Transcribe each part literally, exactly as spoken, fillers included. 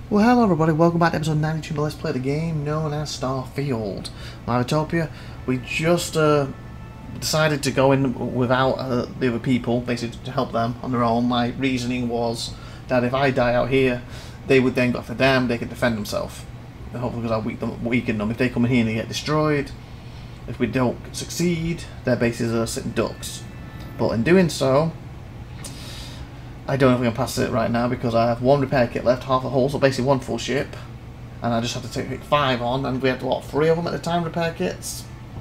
Well, hello everybody, welcome back to episode ninety-two of Let's Play the game known as Starfield. IVATOPIA. We just uh, decided to go in without uh, the other people, basically to help them on their own. My reasoning was that if I die out here, they would then go after them, they could defend themselves. And hopefully because I'll weaken them, weaken them. If they come in here and they get destroyed, if we don't succeed, their bases are sitting ducks. But in doing so, I don't know if we can pass it right now because I have one repair kit left, half a hull, so basically one full ship. And I just have to take five on, and we had, what, three of them at the time, repair kits?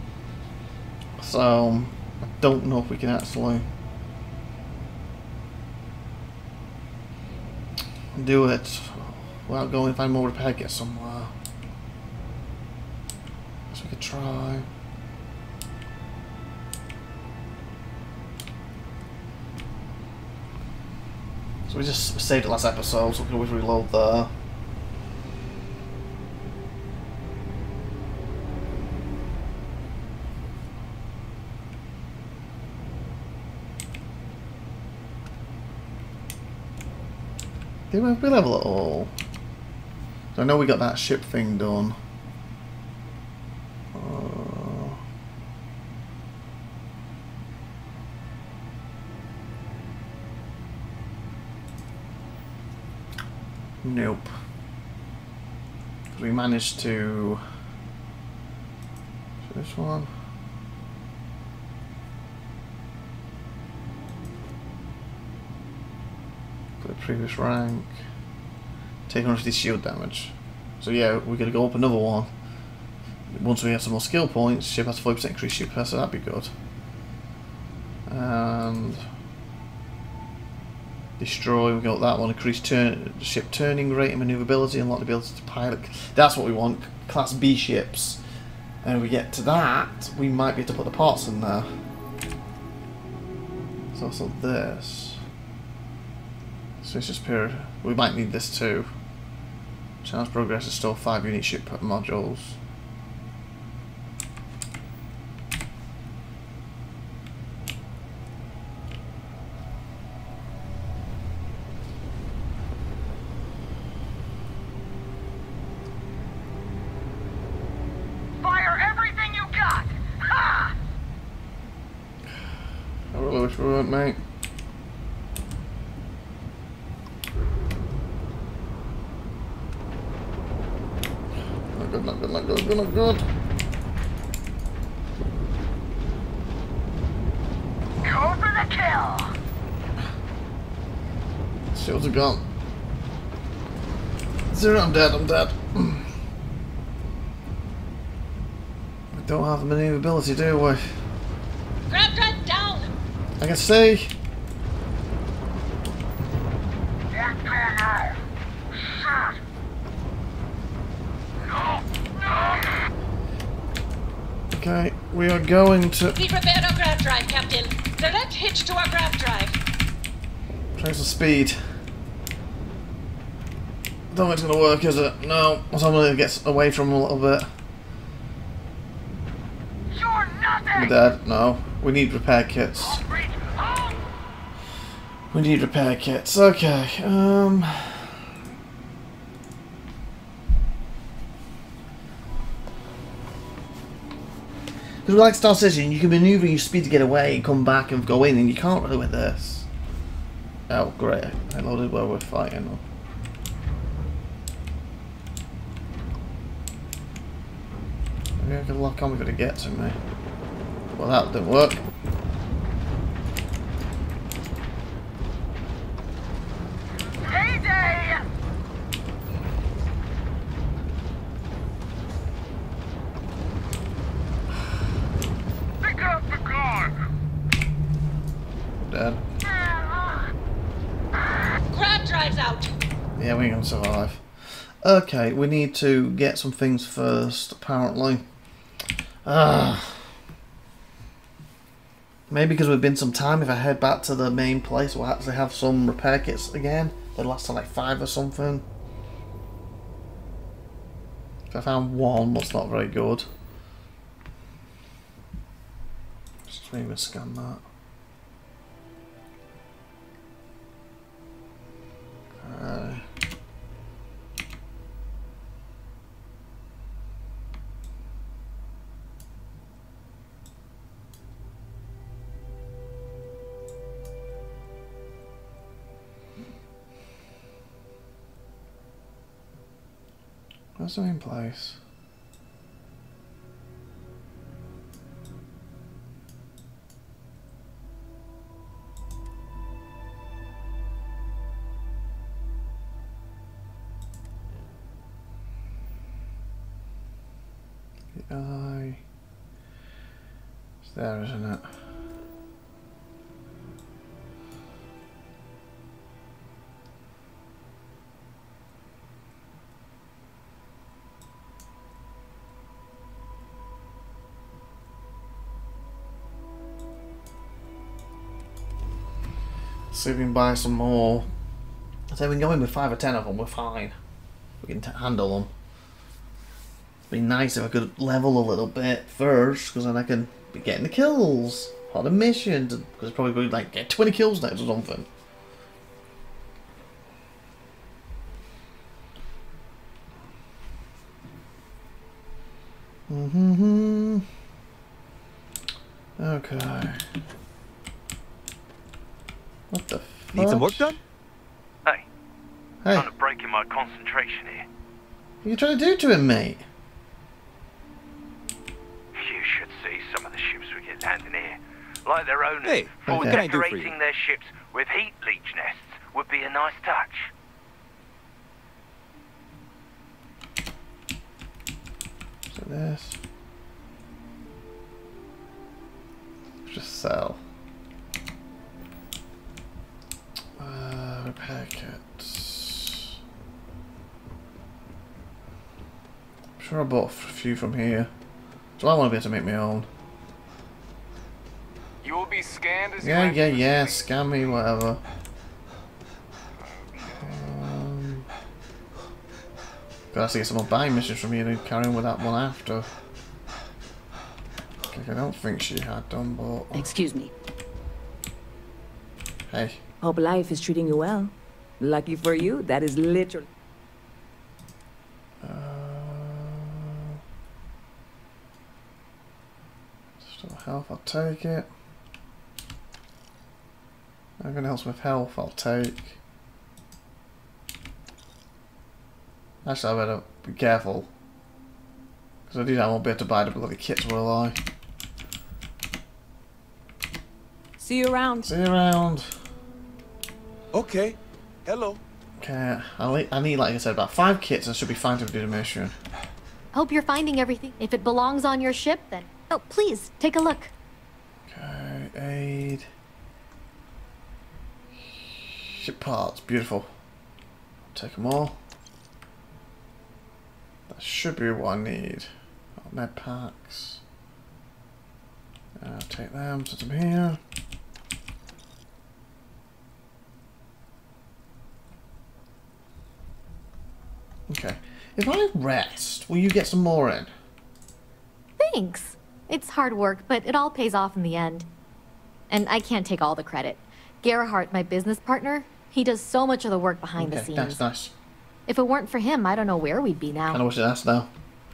So, I don't know if we can actually do it without going and find more repair kits somewhere. So we could try. So we just saved it last episode, so we can always reload there. Did we level at all? So I know we got that ship thing done. Uh, nope. We managed to. This one. The previous rank, take one hundred fifty shield damage. So yeah, we're gonna go up another one. Once we have some more skill points, ship has forty percent increased ship capacity, so that'd be good. And destroy, we got that one, increase turn ship turning rate and maneuverability, unlock the ability to pilot. That's what we want, class B ships. And if we get to that, we might be able to put the parts in there. So also this. So it's just period. We might need this too. Challenge progress is still five unit ship modules. Fire everything you got! Ha! I really wish we weren't, mate. Not good, not good, not good. Go for the kill! Shields are gone. Zero, I'm dead, I'm dead. We don't have the maneuverability, do we? Grab that down! I can see. Okay, we are going to We prepared our grav drive, Captain. Direct hitch to our grav drive. try some speed. I don't think it's gonna work, is it? No, so I'm gonna get away from him a little bit. You're nothing! We're dead. No, we need repair kits. We need repair kits. Okay. Um. Because like Star Citizen, you can maneuver your speed to get away and come back and go in, and you can't really with this. Oh, great. I loaded where we're fighting. Maybe I can lock on if it gets to me. Well, that didn't work. Heyday! Pick up the gun! Dead. Grav drive's out! Yeah, we ain't gonna survive. Okay, we need to get some things first, apparently. Ah. Maybe because we've been some time, if I head back to the main place, we'll actually have some repair kits again. They last like five or something. If I found one, that's not very good. Just maybe scan that. Uh, Where's the main place? The eye. It's there, isn't it? See if we can buy some more. I say we can go in with five or ten of them, we're fine. We can t handle them. It'd be nice if I could level a little bit first, because then I can be getting the kills on the mission. Because probably going to like get twenty kills next or something. Mm-hmm. Okay. What the fuck? Need some work done? Hey. Hey. Trying to break in my concentration here. What are you trying to do to him, mate? You should see some of the ships we get landing here. Like their owners. Hey, for what can I do for you? decorating their ships with heat leech nests would be a nice touch. So this. Just sell. Uh, repair kits. I'm sure I bought a few from here. So I want to be able to make my own. You will be scanned as Yeah, you yeah, enter yeah. the city. Scam me, whatever. Um, gotta have to get some more buying missions from here and carry on with that one after. Okay, I don't think she had done, but Excuse me. hey. Hope life is treating you well. Lucky for you, that is literally... Uh, still health, I'll take it. Anything else with health, I'll take. Actually, I better be careful. Because I do that, I won't be able to buy the bloody kits, will I? See you around. See you around. Okay. Hello. Okay, I need, I need, like I said, about five kits and I should be fine to do the mission. Hope you're finding everything. If it belongs on your ship, then... Oh, please, take a look. Okay, aid. Ship parts, beautiful. Take them all. That should be what I need. Oh, med packs. I'll take them, set them here. Okay. If I rest, will you get some more in? Thanks. It's hard work, but it all pays off in the end. And I can't take all the credit. Gerhardt, my business partner, he does so much of the work behind Okay, the scenes. that's nice. If it weren't for him, I don't know where we'd be now. Kinda wish I'd asked now.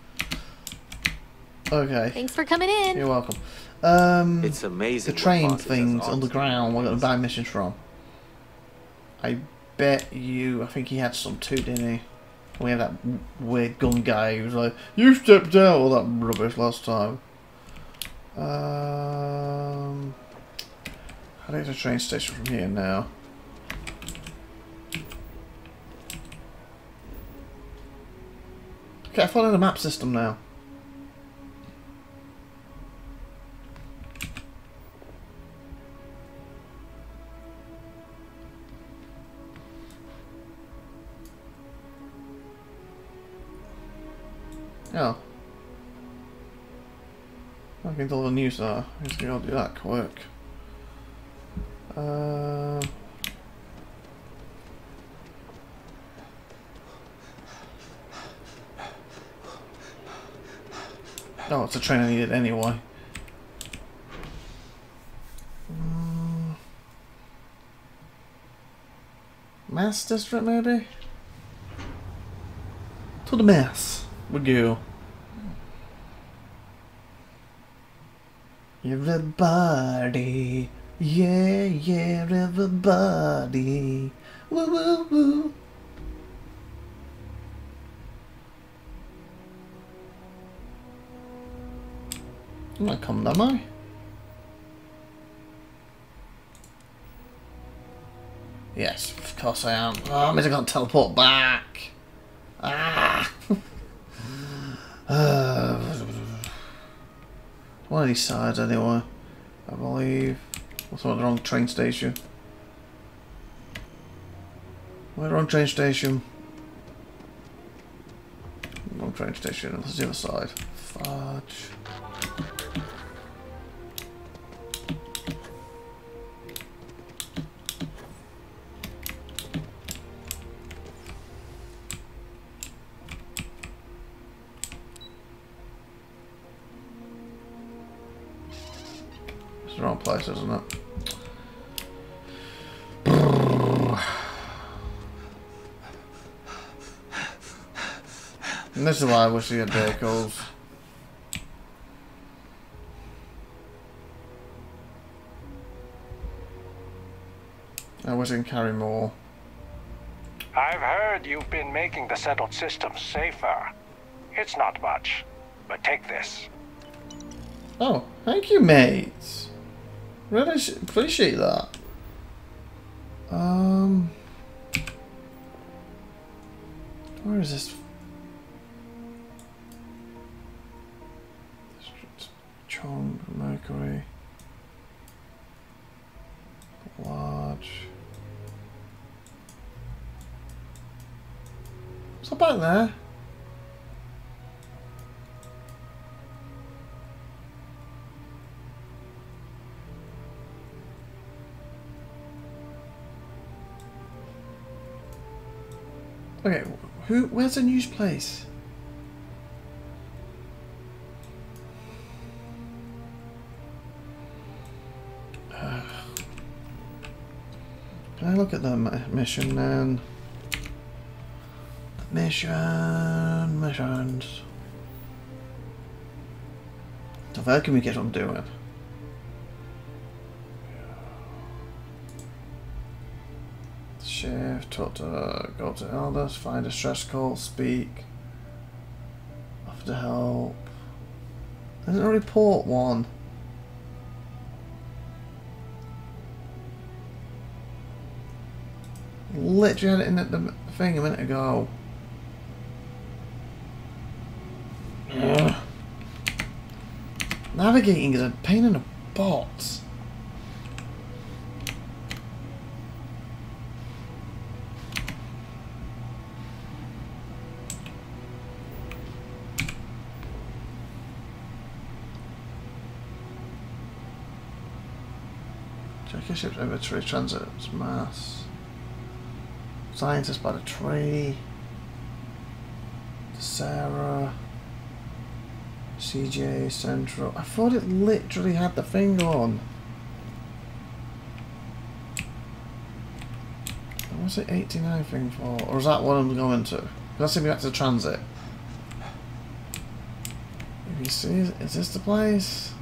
Okay. Thanks for coming in. You're welcome. Um, It's amazing. the what train bosses things does underground, we're honestly. going to buy missions from. I bet you, I think he had some too, didn't he? We had that w- weird gun guy who was like, you stepped out all that rubbish last time. Um, how do I get to the train station from here now? Okay, I follow the map system now. Oh. I can tell the news there. I'm just gonna do that quick. Uh, oh, it's a train I needed anyway. Mm. Mass district, maybe? To the mass we go. Everybody, yeah, yeah, everybody, woo, woo, woo. I'm not coming, am I? Yes, of course I am. Oh, I mean I can't teleport back. Ah! uh, one of these sides anyway, I believe. What's on the wrong train station? We're wrong train station. Wrong train station. That's the other side. Fudge. It's the wrong place, isn't it? And this is why I wish we had vehicles. I wish I can carry more. I've heard you've been making the settled systems safer. It's not much, but take this. Oh, thank you, mate. Really appreciate that. Um, where is this? Chong, Mercury, large. What's that back there? Okay, who? Where's the news place? Uh, can I look at the mission then? Mission, missions. So how can we get what I'm doing? Shift, talk to, go to elders, find a stress call, speak, offer to help. There's a report one. Literally had it in the, the thing a minute ago. Ugh. Navigating is a pain in the butt. Check your ship's inventory, transits, mass. Scientist by the tree. Sarah. C J Central. I thought it literally had the thing on. What's it eighty-nine thing for? Or is that what I'm going to? Let's see me back to the transit. If you see, is this the place?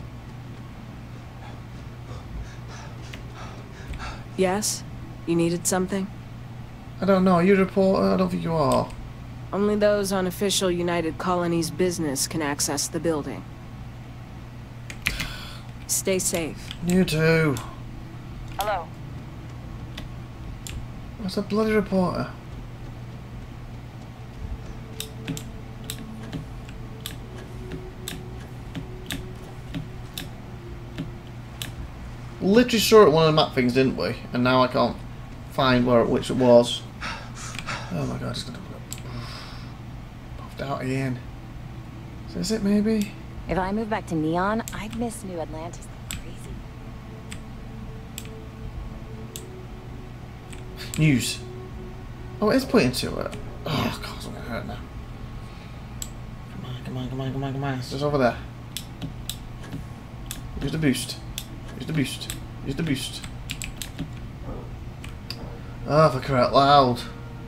Yes? You needed something? I don't know. Are you a reporter? I don't think you are. Only those on official United Colonies business can access the building. Stay safe. You too. Hello. What's a bloody reporter? Literally saw it at one of the map things, didn't we? And now I can't find where which it was. Oh my god, it's gonna popped out again. Is this it maybe? If I move back to Neon, I'd miss New Atlantis like crazy. News. Oh, it's pointing to it. Oh god, I'm gonna hurt now. Come on, come on, come on, come on, come on. It's just over there. Use the boost. Use the boost. Use the boost. Oh, for crying out loud.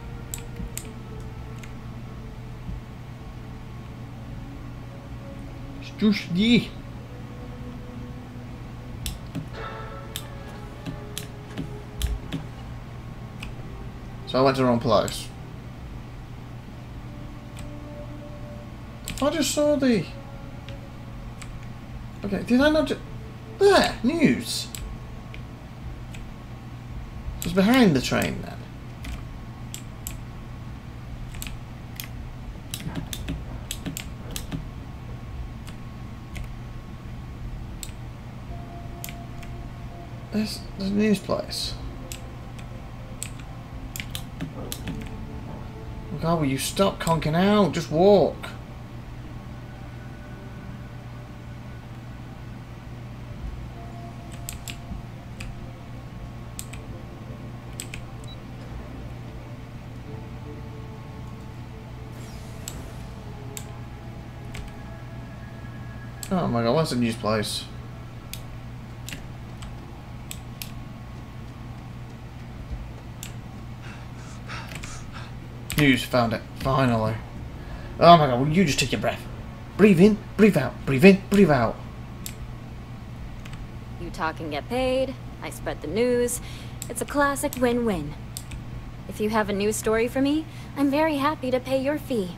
Just yeah. So I went to the wrong place. I just saw the. Okay, did I not just... There! News! It was behind the train then. There's, there's a news place. Oh God, will you stop conking out? Just walk. Oh my God, what's the news place? News, found it. Finally. Oh my God, will you just take your breath? Breathe in, breathe out, breathe in, breathe out. You talk and get paid, I spread the news. It's a classic win-win. If you have a news story for me, I'm very happy to pay your fee.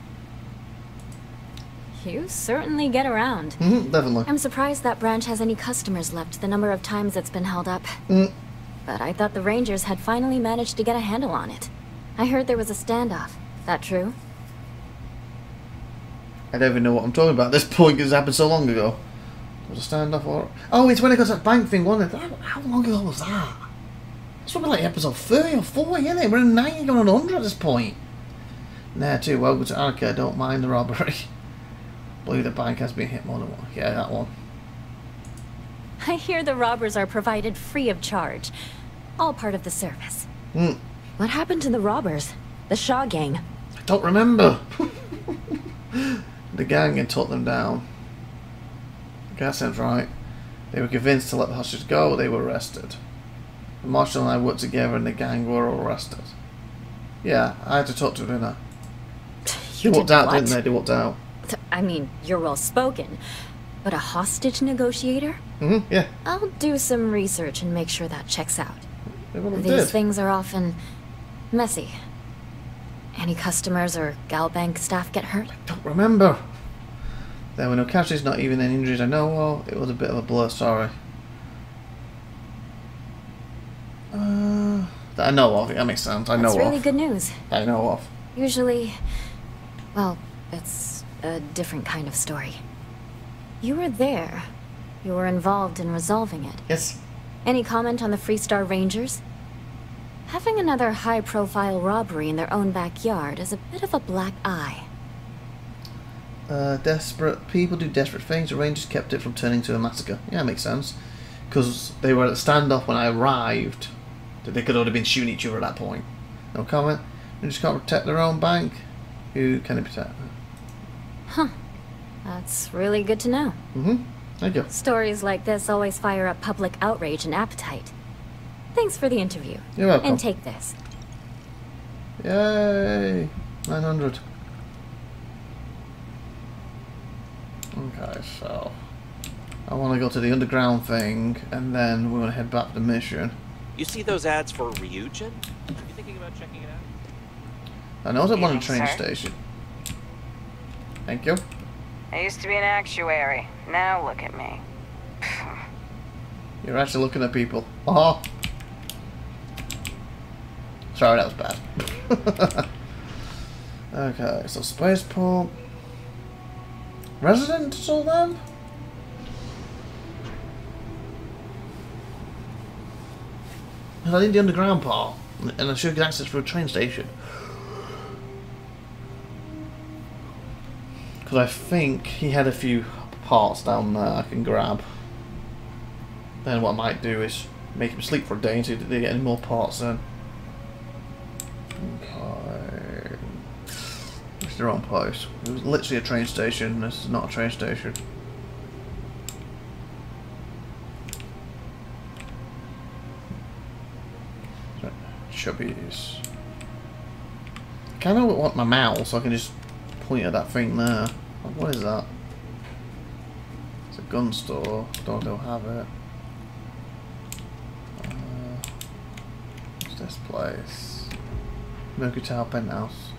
You certainly get around. Mm-hmm, definitely. I'm surprised that branch has any customers left, the number of times it's been held up. Mm. But I thought the Rangers had finally managed to get a handle on it. I heard there was a standoff. That true? I don't even know what I'm talking about at this point because it happened so long ago. Was a standoff or... Oh, it's when I got that bank thing, wasn't it? How long ago was that? It's probably like episode thirty or forty, isn't it? We're in ninety, going on one hundred at this point. Nah, too. Welcome to Arca. Don't mind the robbery. Believe the bank has been hit more than one. Yeah, that one. I hear the robbers are provided free of charge. All part of the service. Hmm. What happened to the robbers? The Shaw gang? I don't remember. The gang had took them down. That sounds right. They were convinced to let the hostages go, they were arrested. The marshal and I worked together and the gang were all arrested. Yeah, I had to talk to them, didn't I? You They walked did out, what? didn't they? They walked out. I mean, you're well spoken. But a hostage negotiator? Mm-hmm, yeah. I'll do some research and make sure that checks out. They well These did. things are often messy. Any customers or Gal Bank staff get hurt? Don't remember. There were no casualties, not even any injuries I know of. It was a bit of a blur, sorry. Uh, that I know of, that makes sense. I know That's of. really good news. I know of. Usually, well, it's a different kind of story. You were there. You were involved in resolving it. Yes. Any comment on the Freestar Rangers? Having another high-profile robbery in their own backyard is a bit of a black eye. Uh, desperate people do desperate things. The Rangers kept it from turning to a massacre. Yeah, makes sense. Because they were at a standoff when I arrived. They could have been shooting each other at that point. No comment. They just can't protect their own bank. Who can they protect? Huh. That's really good to know. Mm-hmm. Thank you. Stories like this always fire up public outrage and appetite. Thanks for the interview. You're welcome. And take this. Yay! nine hundred. Okay, so... I want to go to the underground thing, and then we're going to head back to the mission. You see those ads for Ryujin? You thinking about checking it out? I know there's one at the Evening, train sir. station. Thank you. I used to be an actuary. Now look at me. You're actually looking at people. Oh! Sorry, that was bad. Okay, so spaceport. Residential then? I need the underground part, and I should get access for a train station. Because I think he had a few parts down there I can grab. Then what I might do is make him sleep for a day and see if they get any more parts then. Okay. It's the wrong place. It was literally a train station. This is not a train station. Chubbies. I kind of want my mouse so I can just point at that thing there. What is that? It's a gun store. Don't they'll have it. Uh, what's this place? Mercury Tower Penthouse.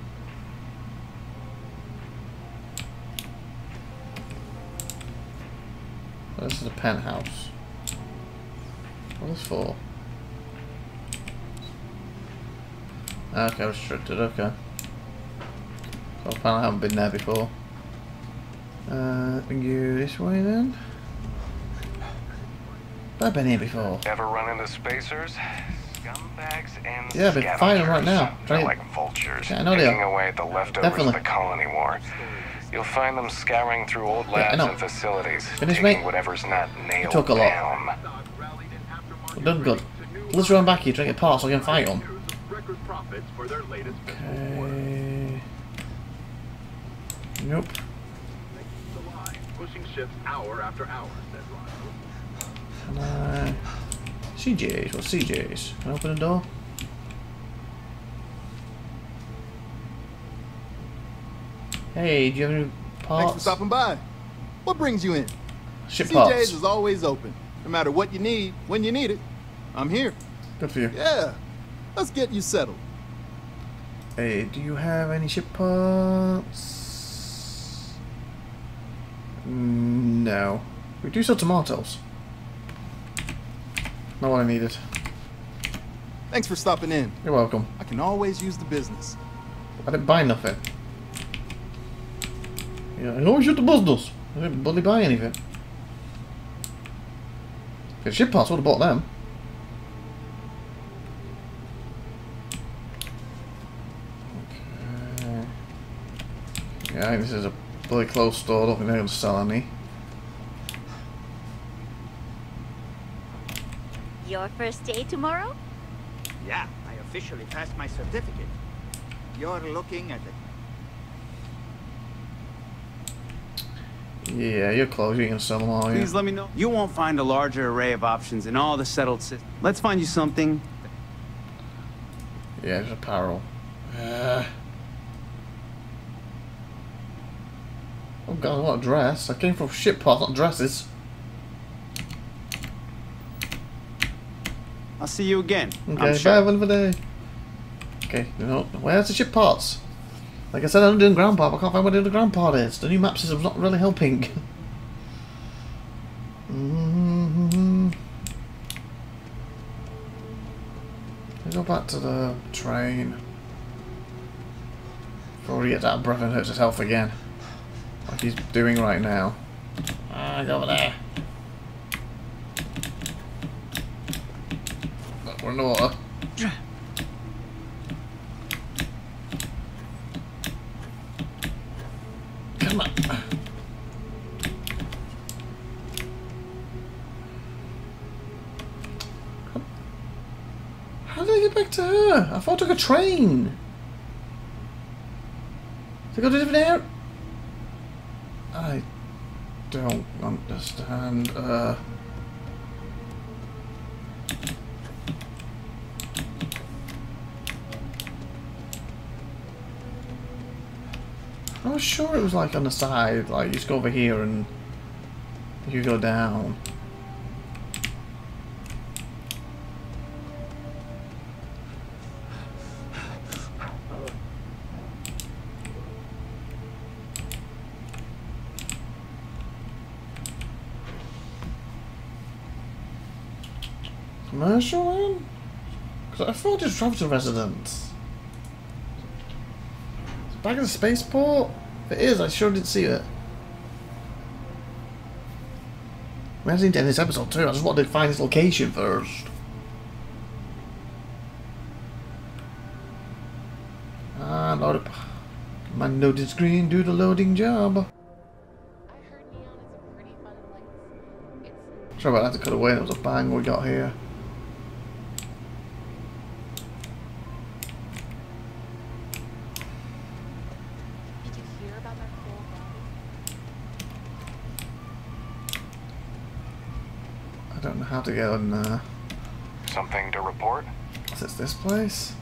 Oh, this is a penthouse. What is this for? Okay, restricted, okay. So apparently I haven't been there before. Uh, we can go this way then. I've been here before. Ever run into spacers? Scumbags and Yeah, I've been fighting them right now. They're Trying like vultures, yeah, I know they picking are. away at the leftovers Definitely. of the colony war. You'll find them scouring through old Yeah, I labs know. and facilities, Finish, taking mate? whatever's not nailed took a lot. down. We've done good. Let's run back here, try to get parts so we can fight them. Okay. Nope. Pushing ships hour after hour, said Ryan. Can I... C Js, what C Js? Can I open the door? Hey, do you have any parts? Thanks for stopping by. What brings you in? Ship C J's parts. is always open. No matter what you need, when you need it, I'm here. Good for you. Yeah, let's get you settled. Hey, do you have any ship parts? Mm, no. We do sell tomatoes. Not what I needed. Thanks for stopping in. You're welcome. I can always use the business. I didn't buy nothing. Yeah, I always shoot the business. I didn't bloody buy anything. If it's ship parts, I would have bought them. Okay. Yeah, I think this is a bloody closed store. I don't think they're going to sell any. Your first day tomorrow? Yeah, I officially passed my certificate. You're looking at it. Yeah, you're close. You ain't going to sell them all, Please yeah. let me know. You won't find a larger array of options in all the settled systems. Let's find you something. Yeah, it's apparel. Uh, oh god, I want a dress. I came from ship parts, not dresses. I'll see you again. Okay, I'm bye, sure. have another day. Okay, you know, where's the ship parts? Like I said, I'm doing ground part, but I can't find where the other ground part is. The new map system's not really helping. Mm-hmm. Let's go back to the train. Before he gets out of breath and hurts his health again. Like he's doing right now. Ah, go over there. Oh, we're in the water. Come on. How did I get back to her? I thought I took a train. To go to a different area? I don't understand. Uh, I was sure it was like on the side, like you just go over here and you go down. Commercial then? Because I thought it was travel to residence. Back at the spaceport? If it is, I sure didn't see it. I haven't seen it in this episode too. I just wanted to find its location first. Ah, load up. My loaded screen, do the loading job. Sorry about that to cut away. That was a bang we got here. I don't know how to get on there. Something to report? Is this this place?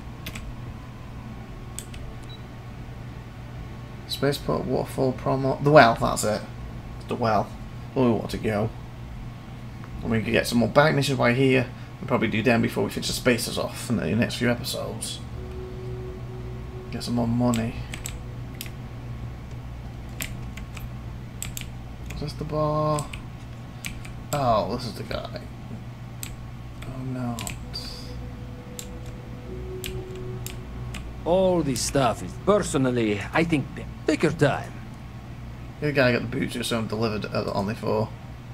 Spaceport waterfall promo. The well, that's it. The well. Where we want to go. And we can get some more back missions right here. And probably do them before we finish the spacers off in the next few episodes. Get some more money. Is this the bar? Oh, this is the guy. Oh no. All this stuff is personally, I think, take your time. The guy got the boots just so delivered at the Omni four.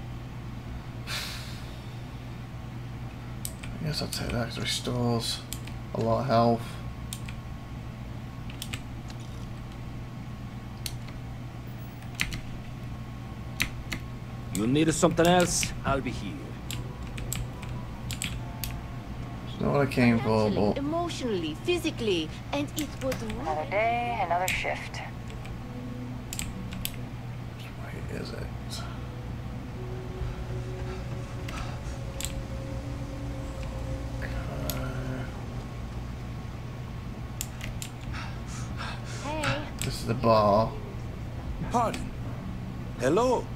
I guess I'll take that because it restores a lot of health. You need something else? I'll be here. It's not what I came for, but... Emotionally, physically, and it was... Another day, another shift. Where is it? Hey. This is the bar. Pardon. Hello.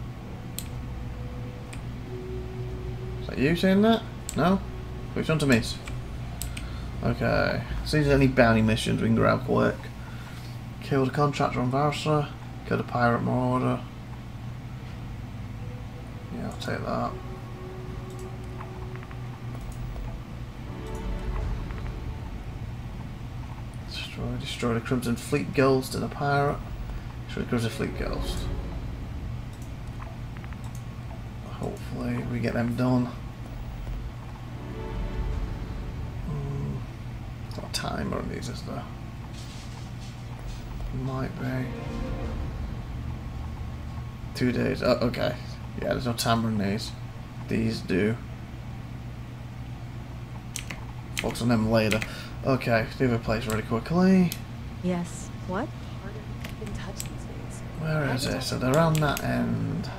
Is that you saying that? No? Which one to miss? Okay. See if there's any bounty missions we can grab quick. Kill the contractor on Varsa. Kill the pirate marauder. Yeah, I'll take that. Destroy, destroy the Crimson Fleet Ghost and a pirate. Destroy the Crimson Fleet Ghost. Hopefully we get them done. Mm, it's not time on these, is there? Might be. Two days. Oh, okay. Yeah, there's no timer on these. These do. Focus on them later. Okay, the other place really quickly. Yes. What? Where is it? So they're on that end.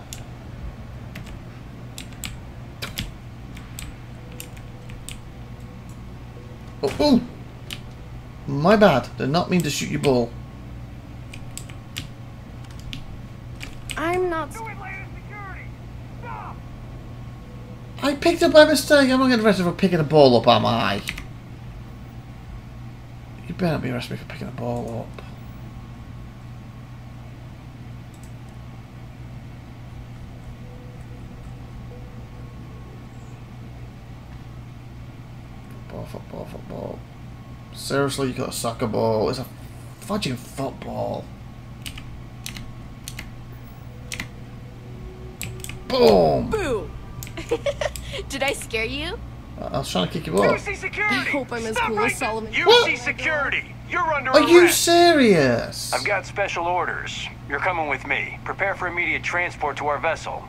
Oh, oh! My bad. Did not mean to shoot your ball. I'm not. I picked up by mistake. I'm not getting arrested for picking a ball up, am I? You better not be arrested for picking a ball up. Football, football, football. Seriously, you got a soccer ball. It's a fudging football. Boom! Boom! Did I scare you? I was trying to kick you off. U C security! I hope I'm as Stop cool right as Solomon. U C security! You're under Are arrest! you serious? I've got special orders. You're coming with me. Prepare for immediate transport to our vessel.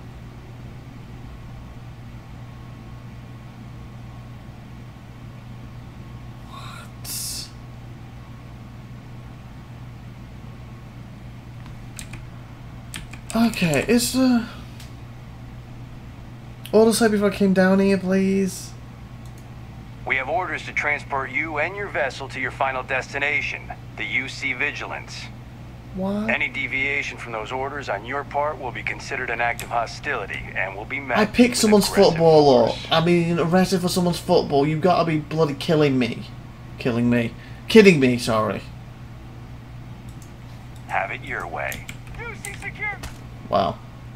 Okay, is the order say before I came down here, please? We have orders to transport you and your vessel to your final destination, the U C Vigilance. What? Any deviation from those orders on your part will be considered an act of hostility and will be met. I picked with someone's aggressive football force. up. I mean, arrested for someone's football. You gotta be bloody killing me. Killing me. Kidding me, sorry. Have it your way. Wow.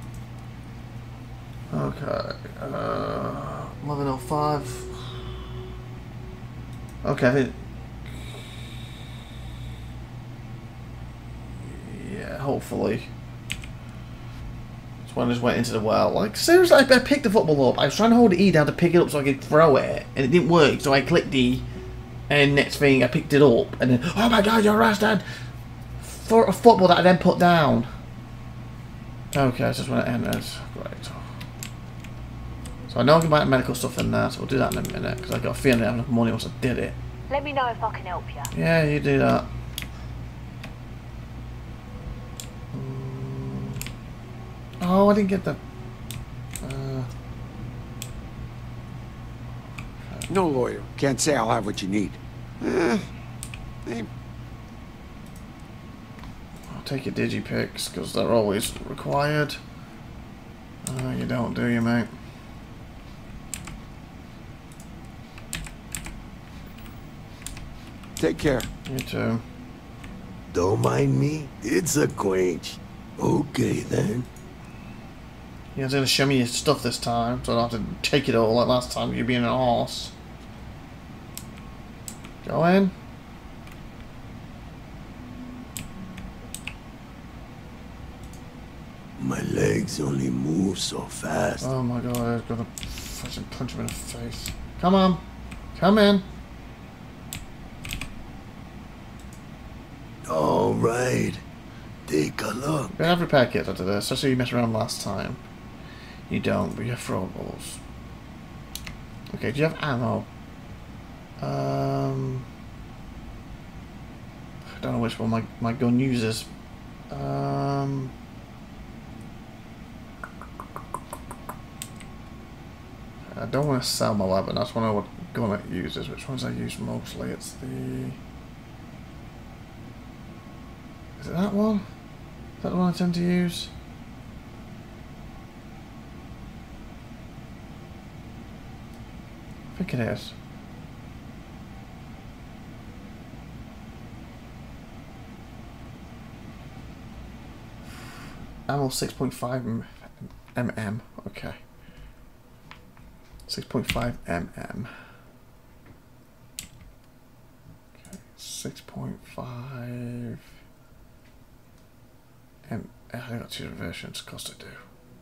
Okay. Uh, eleven oh five. Okay, I think. Yeah, hopefully. This one just went into the well. Like, seriously, I picked the football up. I was trying to hold the E down to pick it up so I could throw it, and it didn't work, so I clicked E, and next thing, I picked it up, and then, oh my god, you're arrested! For a football that I then put down. Okay, it's just when it enters. Right. So I know I can buy medical stuff in there, so we'll do that in a minute, because I got a feeling I have enough money once I did it. Let me know if I can help you. Yeah, you do that. Mm. Oh, I didn't get the... Uh... No lawyer. Can't say I'll have what you need. Eh, eh. Take your digipics, because they're always required. Uh, you don't, do you, mate? Take care. You too. Don't mind me. It's a quench. Okay, then. You're going to show me your stuff this time, so I don't have to take it all like last time. You're being an arse. Go in. My legs only move so fast. Oh my god, I've got to fucking punch him in the face. Come on. Come in. All right. Take a look. You don't have repair kits after this, especially you messed around last time. You don't, but you have throwables. Okay, do you have ammo? Um, I don't know which one my, my gun uses. Um, I don't want to sell my weapon, I just want to know what gun it uses. Which ones I use mostly? It's the... Is it that one? Is that the one I tend to use? I think it is. Ammo six point five millimeters. Okay. six point five millimeters. Okay. six point five. M I got two versions, of course I do.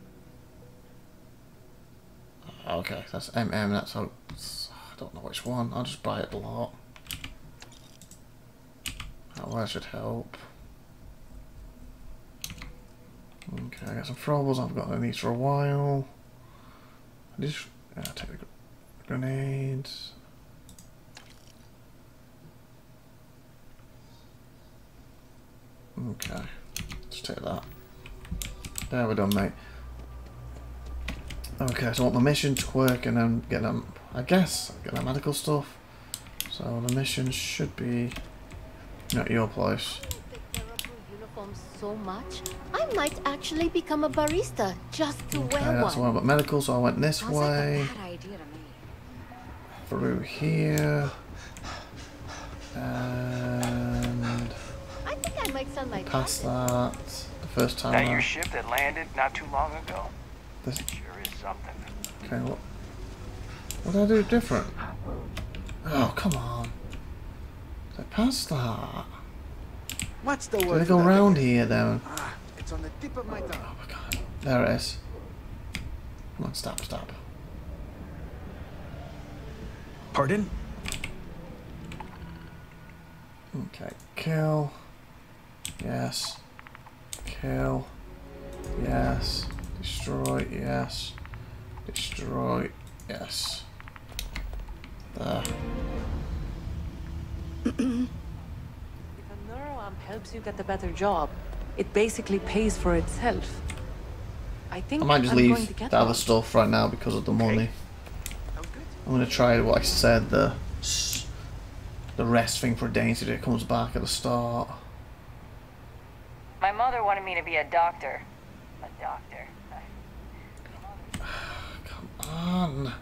Okay, that's M M, that's how. I don't know which one, I'll just buy it a lot. That should help. Okay, I got some throwables, I've got these for a while. I just, yeah, I'll take the grenades. Okay, just take that. There we're done, mate. Okay, so I want my mission to work and then get them, I guess, get that medical stuff. So the mission should be at your place. Uniforms so much, I might actually become a barista just to Okay, wear that's one. why I got medical, so I went this Sounds way. like a bad idea to me. Through here. And I think I might sell my past that. The first time. That I- your ship that landed not too long ago? This- It sure is something. Okay, what? What did I do different? Oh, come on. Did I pass that? What's the Did word? I go for that round again? here then? Ah, it's on the tip of my tongue. Oh my god. There it is. Come on, stop, stop. Pardon? Okay, kill. Yes. Kill. Yes. Destroy. Yes. Destroy. Yes. There. If a neuroamp helps you get a better job, it basically pays for itself. I think I might just I'm going leave to get the other one. stuff right now because of the money. I'm gonna try what I said, the s- the rest thing for a day until it comes back at the start. My mother wanted me to be a doctor. A doctor. Come on.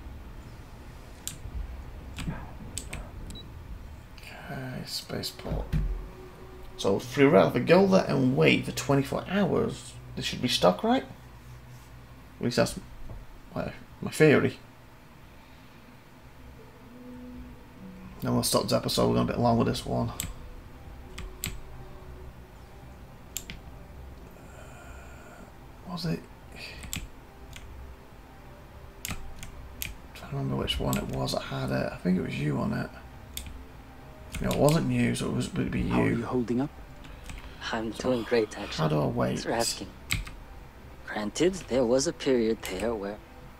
Okay, spaceport. So free route, if I go there and wait for twenty-four hours, this should be stuck, right? At least that's my, my theory. Then we'll stop this episode, we're going a bit long with this one. Was it? I'm trying to remember which one it was that had it. I think it was you on it. No, it wasn't you, so it was, would be you. How are you holding up? I'm doing great, actually. How do I wait? Thanks for asking. Granted, there was a period there where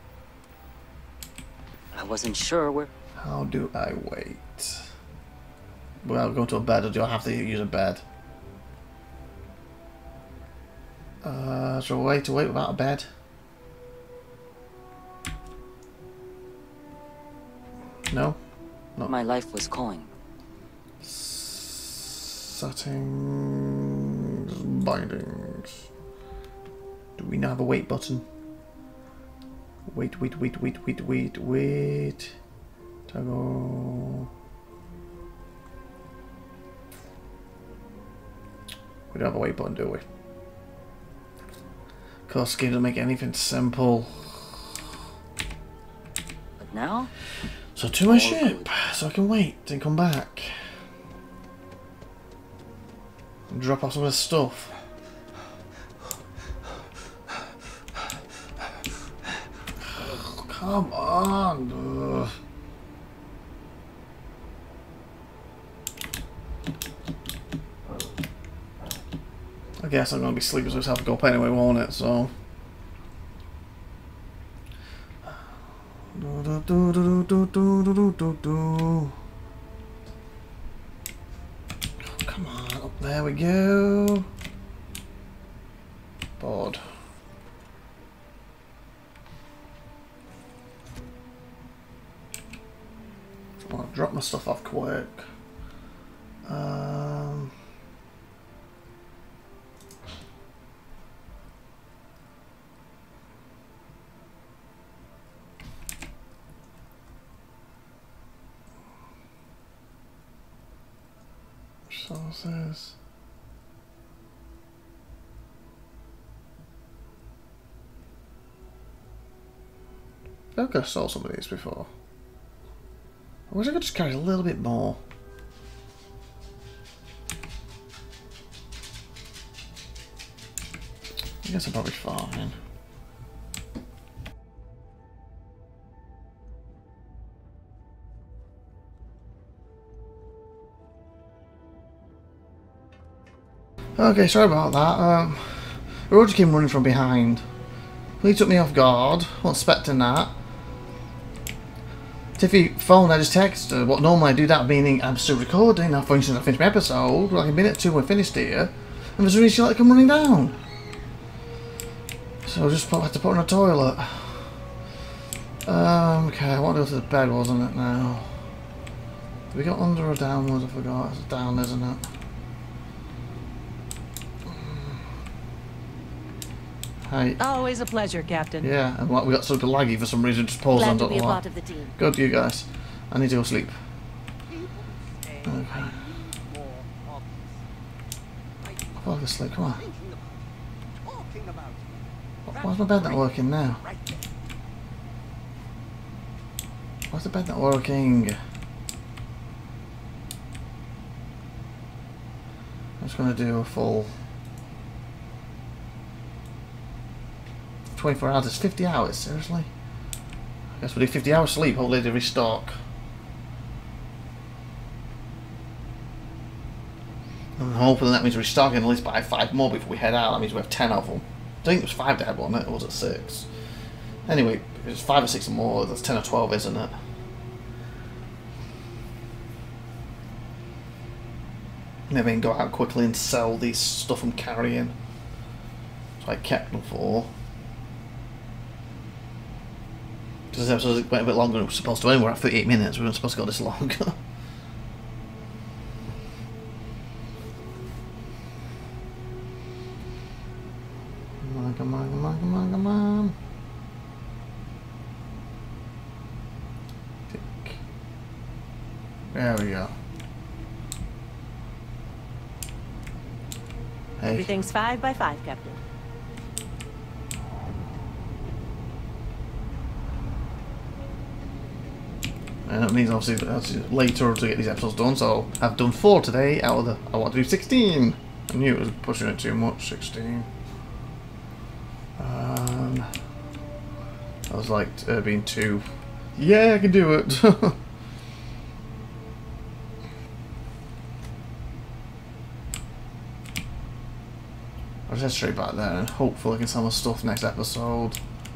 I wasn't sure where. How do I wait? Well, I'll go to a bed, or do I have to use a bed? Uh, is there a way to wait without a bed? No? No. My life was calling. Settings, bindings. Do we now have a wait button? Wait, wait, wait, wait, wait, wait, wait. Toggle. We don't have a wait button, do we? course, game doesn't make anything simple. But now? So to my ship, so I can wait and come back. And drop off some of this stuff. Oh, come on. Ugh. I guess I'm going to be sleeping, so I just have to go up anyway, won't it? So. Do, do, do, do, do, do, do, do. Oh, come on, up there we go. Board. I'll drop my stuff off quick. Um. Sources. I think I saw some of these before. I wish I could just carry a little bit more. I guess I'm probably fine. Okay, sorry about that. Um, Roger came running from behind. He took me off guard. Wasn't expecting that. Tiffy phoned, I just texted her. What normally I do that meaning I'm still recording. Now, for instance, I finished my episode. Like a minute or two when I finished here. And there's a reason she like come running down. So I just put, had to put her in a toilet. Um, okay, I want to go to the bed, wasn't it now? Did we go under or downwards? I forgot. It's down, isn't it? Hi. Always a pleasure, Captain. Yeah, and like we got sort of laggy for some reason. Just paused on. Glad to be a why. part of the team. Good, you guys. I need to go sleep. Okay. I'll fall asleep. Come on. Why's my bed not working now? Why's the bed not working? I'm just gonna do a full. twenty-four hours, it's fifty hours, seriously? I guess we'll do fifty hours sleep, hopefully to restock. And hopefully that means restocking at least by five more before we head out. That means we have ten of them. I think it was five to have one, it was at six. Anyway, if it's five or six or more, that's ten or twelve, isn't it? Maybe I can go out quickly and sell these stuff I'm carrying. So I kept them for. Because this episode went a bit longer than it was supposed to end. We're at thirty-eight minutes, we weren't supposed to go this long. Come on, come on, come on, come on, come on. Tick. There we go. Hey. Everything's five by five, Captain. And that means obviously that's later to get these episodes done, so I've done four today out of the. I want to do sixteen. I knew it was pushing it too much. sixteen. Um, I was like uh, being two. Yeah, I can do it. I'll just head straight back there and hopefully I can sell my stuff next episode.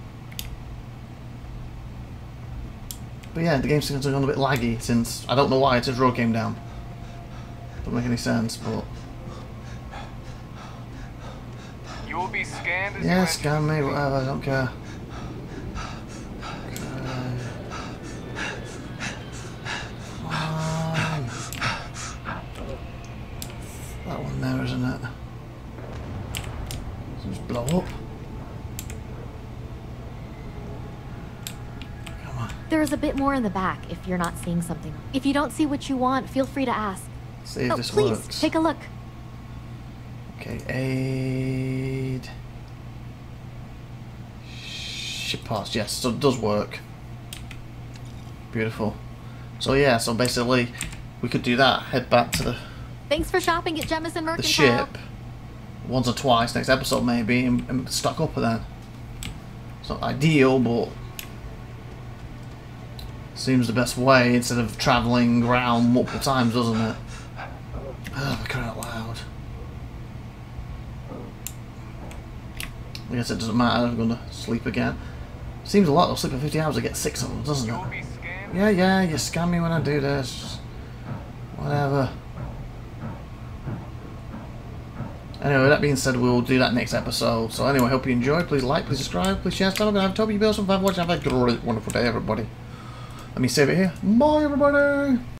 But yeah, the game's gone a bit laggy since I don't know why it says road came down. Doesn't make any sense, but you will be scanned. As yeah, scan me, whatever. I don't care. Okay. Come on. That one there, isn't it? Just blow up. There's a bit more in the back if you're not seeing something. If you don't see what you want, feel free to ask. See if oh, this please, works. take a look. Okay, aid. Spaceship parts, yes, so it does work. Beautiful. So yeah, so basically we could do that. Head back to the Thanks for shopping at Jemison Mercantile. the ship once or twice next episode maybe, and, and stock up then. It's not ideal, but seems the best way instead of travelling around multiple times, doesn't it? Oh, my crying out loud. I guess it doesn't matter, I'm gonna sleep again. Seems a lot, I'll sleep for fifty hours, I get six of them, doesn't it? Yeah, yeah, you scam me when I do this. Just whatever. Anyway, that being said, we'll do that next episode. So anyway, hope you enjoyed. Please like, please subscribe, please share, stand up, and have Toby Bills. Have watching. Have a great, wonderful day, everybody. Let me save it here. Bye, everybody.